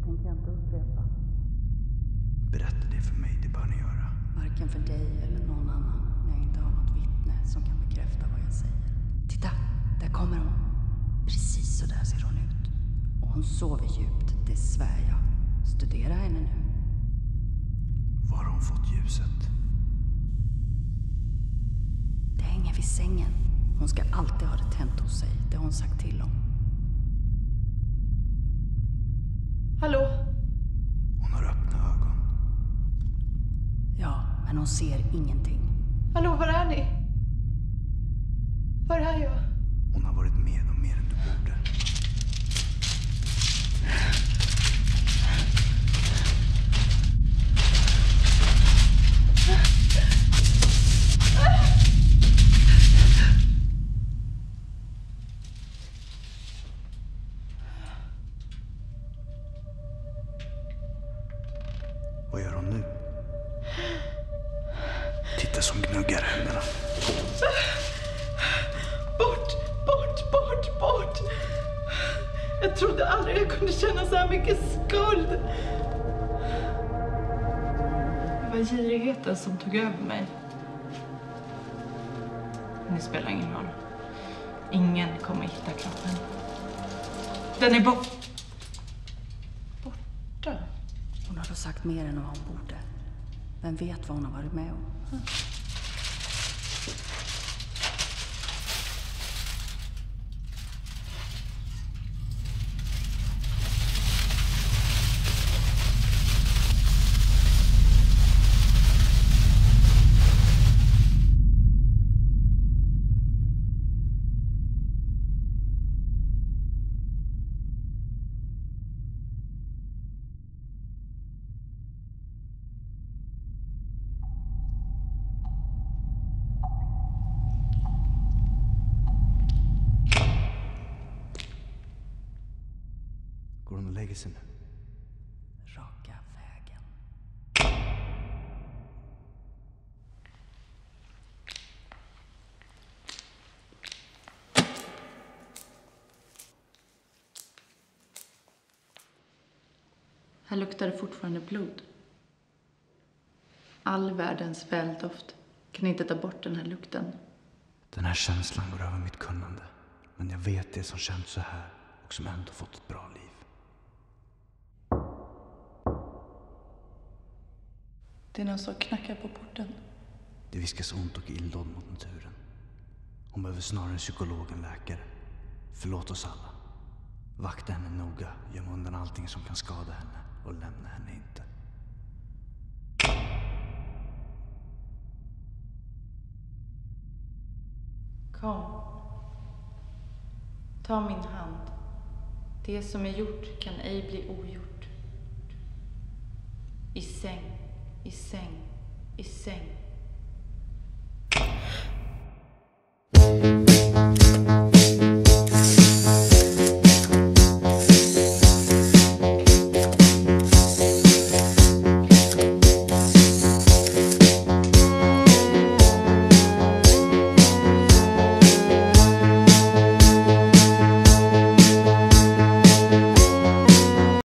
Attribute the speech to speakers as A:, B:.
A: tänker jag inte upprepa.
B: Berätta det för mig, det bör ni göra.
A: Varken för dig eller någon annan, när jag inte har något vittne som kan bekräfta vad jag säger. Titta, där kommer hon. Precis så där ser hon ut. Och hon sover djupt, det svär jag. Studera henne nu.
B: Var har hon fått ljuset?
A: Det hänger vid sängen. Hon ska alltid ha det tänt hos sig, det har hon sagt till om.
C: Hallå?
B: Hon har öppna ögon.
A: Ja, men hon ser ingenting.
C: Hallå, var är ni? Var är jag?
B: Hon har varit med om mer än du borde. Vad gör hon nu? Titta som gnuggar händerna.
C: Bort! Jag trodde aldrig jag kunde känna så här mycket skuld. Det var girigheten som tog över mig. Men det spelar ingen roll. Ingen kommer hitta kroppen. Den är borta.
A: Hon har då sagt mer än vad hon borde. Vem vet vad hon har varit med om?
B: Går hon och lägger sig nu?
A: Raka vägen.
C: Här luktar det fortfarande blod. All världens väldoft kan inte ta bort den här lukten.
B: Den här känslan går över mitt kunnande. Men jag vet det som känt så här och som ändå fått ett bra liv.
C: Det är någon som knackar på porten.
B: Det viskas ont och illdåd mot naturen. Hon behöver snarare en psykolog än läkare. Förlåt oss alla. Vakta henne noga, göm undan allting som kan skada henne och lämna henne inte.
C: Kom. Ta min hand. Det som är gjort kan ej bli ogjort. I säng, i säng, i säng.